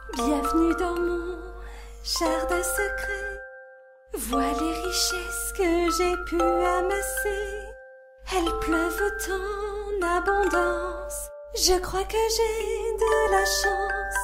Bienvenue dans mon jardin secret. Vois les richesses que j'ai pu amasser. Elles pleuvent en abondance. Je crois que j'ai de la chance.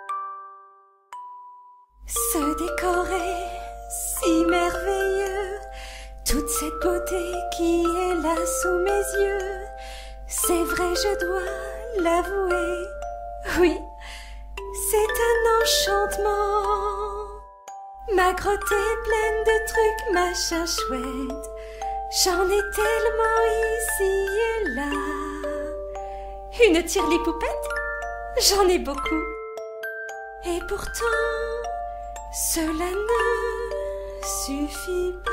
Ce décor est si merveilleux. Toute cette beauté qui est là sous mes yeux. C'est vrai, je dois l'avouer. Oui, c'est un enchantement. Ma grotte est pleine de trucs, machins chouettes. J'en ai tellement ici et là. Une tire-les-poupettes, j'en ai beaucoup. Et pourtant, cela ne suffit pas.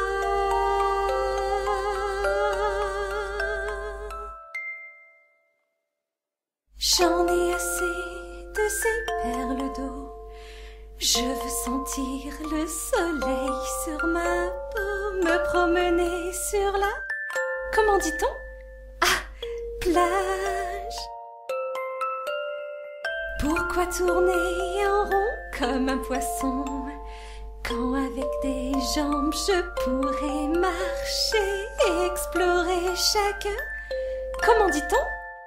J'en ai assez de ces perles d'eau. Je veux sentir le soleil sur ma peau, me promener sur la... Comment dit-on? Ah, plage. Pourquoi tourner en rond comme un poisson quand avec des jambes je pourrais marcher et explorer chaque... Comment dit-on?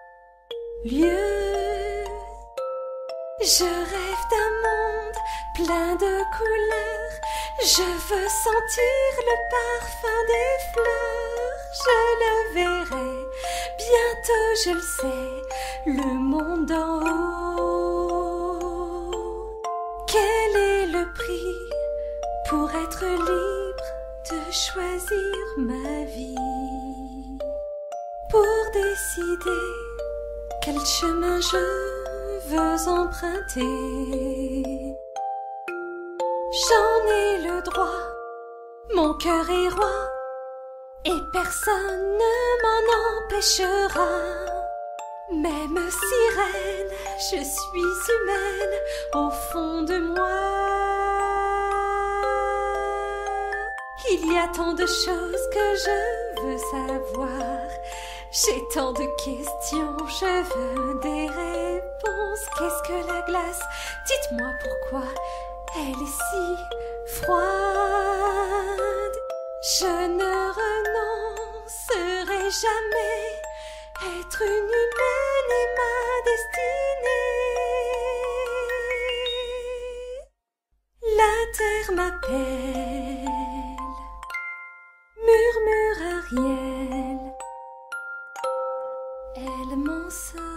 Lieu. Je rêve d'un monde plein de couleurs. Je veux sentir le parfum des fleurs. Je le verrai bientôt, je le sais, le monde en haut. Quel est le prix pour être libre de choisir ma vie? Pour décider quel chemin je veux emprunter. J'en ai le droit, mon cœur est roi, et personne ne m'en empêchera. Même sirène, je suis humaine au fond de moi. Il y a tant de choses que je veux savoir. J'ai tant de questions, je veux des réponses. Qu'est-ce que la glace? Dites-moi pourquoi elle est si froide. Je ne renoncerai jamais. Être une humaine est ma destinée. La terre m'appelle, murmure Ariel. Elle m'en sort.